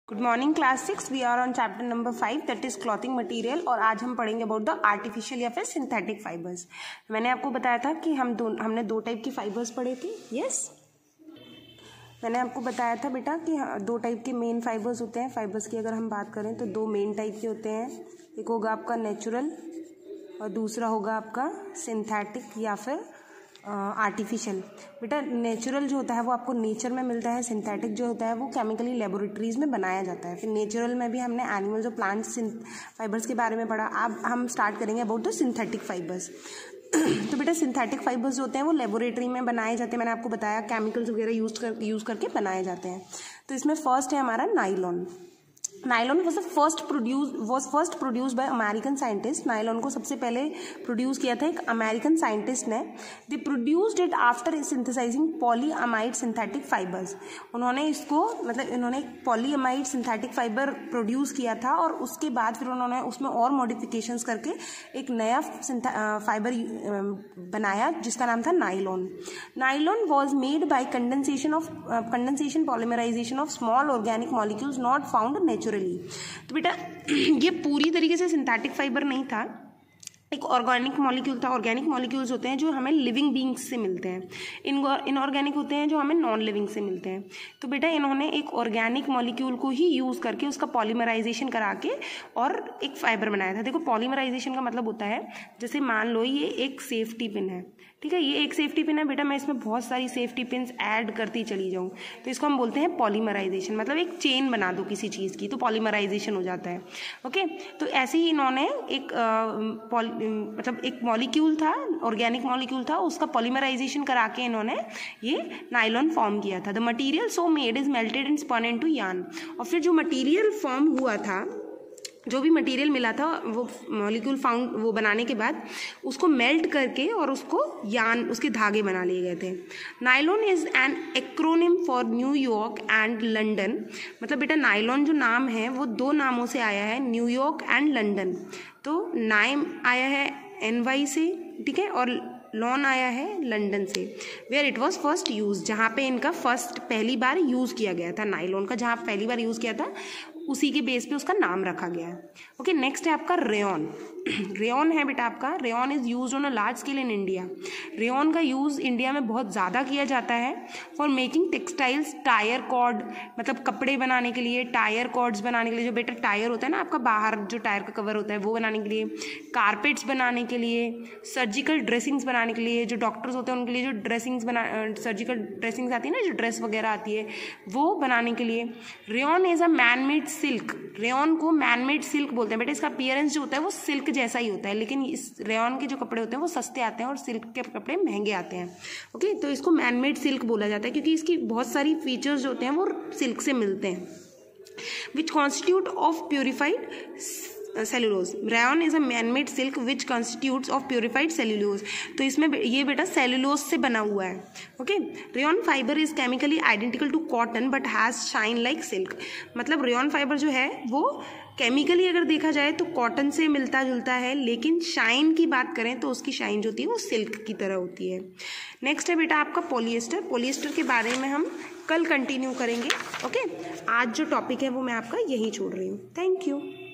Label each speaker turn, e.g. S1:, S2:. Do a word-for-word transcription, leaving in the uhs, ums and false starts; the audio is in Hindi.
S1: Good morning class six. We are on chapter number five that is clothing material और आज हम पढ़ेंगे अबाउट द आर्टिफिशियल या फिर सिंथेटिक फाइबर्स। मैंने आपको बताया था कि हम दो हमने दो टाइप की फाइबर्स पढ़े थे। Yes yes? मैंने आपको बताया था बेटा कि दो टाइप के मेन फाइबर्स होते हैं। फाइबर्स की अगर हम बात करें तो दो मेन टाइप के होते हैं, एक होगा आपका नेचुरल और दूसरा होगा आपका सिंथेटिक या फिर आर्टिफिशियल। बेटा नेचुरल जो होता है वो आपको नेचर में मिलता है, सिंथेटिक जो होता है वो केमिकली लेबोरेटरीज में बनाया जाता है। फिर नेचुरल में भी हमने एनिमल्स और प्लांट्स फाइबर्स के बारे में पढ़ा। अब हम स्टार्ट करेंगे अबाउट द सिंथेटिक फाइबर्स। तो बेटा सिंथेटिक फाइबर्स जो होते हैं वो लेबोरेटरी में बनाए जाते हैं। मैंने आपको बताया केमिकल्स वगैरह यूज कर यूज़ करके बनाए जाते हैं। तो इसमें फर्स्ट है हमारा nylon. Nylon was the first produce was first produce by American scientist. Nylon को सबसे पहले प्रोड्यूस किया था एक अमेरिकन साइंटिस्ट ने। They produced it after synthesising polyamide synthetic fibres. उन्होंने इसको मतलब इन्होंने पॉलीअमाइड सिंथेटिक फाइबर प्रोड्यूस किया था और उसके बाद फिर उन्होंने उसमें और मॉडिफिकेशंस करके एक नया फाइबर बनाया जिसका नाम था nylon. Nylon was made by condensation of condensation polymerisation of small organic molecules not found naturally. तो बेटा ये पूरी तरीके से सिंथेटिक फाइबर नहीं था, एक ऑर्गेनिक मॉलिक्यूल था। ऑर्गेनिक मॉलिक्यूल्स होते हैं जो हमें लिविंग बींग्स से मिलते हैं, इन इनऑर्गेनिक होते हैं जो हमें नॉन लिविंग से मिलते हैं। तो बेटा इन्होंने एक ऑर्गेनिक मॉलिक्यूल को ही यूज़ करके उसका पॉलीमराइजेशन करा के और एक फाइबर बनाया था। देखो पॉलीमराइजेशन का मतलब होता है जैसे मान लो ये एक सेफ्टी पिन है, ठीक है, ये एक सेफ्टी पिन है बेटा, मैं इसमें बहुत सारी सेफ्टी पिन्स ऐड करती चली जाऊँ तो इसको हम बोलते हैं पॉलीमराइजेशन। मतलब एक चेन बना दो किसी चीज़ की तो पॉलीमराइजेशन हो जाता है। ओके, तो ऐसे ही इन्होंने एक आ, मतलब एक मॉलिक्यूल था, ऑर्गेनिक मॉलिक्यूल था, उसका पॉलीमराइजेशन करा के इन्होंने ये नाइलॉन फॉर्म किया था। The material so made is melted and spun into yarn. और फिर जो मटेरियल फॉर्म हुआ था, जो भी मटेरियल मिला था वो मॉलिक्यूल फाउंड वो बनाने के बाद उसको मेल्ट करके और उसको यान उसके धागे बना लिए गए थे। Nylon is an acronym for New York and London. मतलब बेटा नाइलॉन जो नाम है वो दो नामों से आया है, न्यूयॉर्क एंड लंदन। तो नाइम आया है एन वाई से, ठीक है, और लॉन आया है लंदन से। Where it was first use, जहाँ पे इनका फर्स्ट पहली बार यूज़ किया गया था नाइलॉन का, जहाँ पहली बार यूज़ किया था उसी के बेस पे उसका नाम रखा गया है। ओके, नेक्स्ट है आपका रेयॉन। रेयॉन है बेटा आपका, rayon is use on a large scale in India. Rayon का यूज़ इंडिया में बहुत ज़्यादा किया जाता है for making textiles, tyre cord, मतलब कपड़े बनाने के लिए, टायर कॉर्ड्स बनाने के लिए, जो बेटा टायर होता है ना आपका बाहर जो टायर का कवर होता है वो बनाने के लिए, कारपेट्स बनाने के लिए, सर्जिकल ड्रेसिंग्स बनाने के लिए, जो डॉक्टर्स होते हैं उनके लिए जो ड्रेसिंग्स बना सर्जिकल ड्रेसिंग्स आती है ना, जो ड्रेस वगैरह आती है वो बनाने के लिए। Rayon is a man made silk. Rayon को मैन मेड सिल्क बोलते हैं बेटा। इसका अपीयरेंस जो होता है वो सिल्क जैसा ही होता है, लेकिन इस रेयॉन के जो कपड़े होते हैं वो सस्ते आते हैं और सिल्क के कपड़े महंगे आते हैं। ओके, तो इसको मैन मेड सिल्क बोला जाता है क्योंकि इसकी बहुत सारी फीचर्स जो होते हैं वो सिल्क से मिलते हैं। Which constitute of purified cellulose. Rayon is a man made silk which constitutes of purified cellulose. तो इसमें ये बेटा सेलुलोज से बना हुआ है। Okay, rayon fibre is chemically identical to cotton but has shine like silk. मतलब रेयॉन फाइबर जो है वो केमिकली अगर देखा जाए तो कॉटन से मिलता जुलता है, लेकिन शाइन की बात करें तो उसकी शाइन जो होती है वो सिल्क की तरह होती है। नेक्स्ट है बेटा आपका पॉलिएस्टर। पॉलिएस्टर के बारे में हम कल कंटिन्यू करेंगे। ओके, आज जो टॉपिक है वो मैं आपका यही छोड़ रही हूँ। Thank you.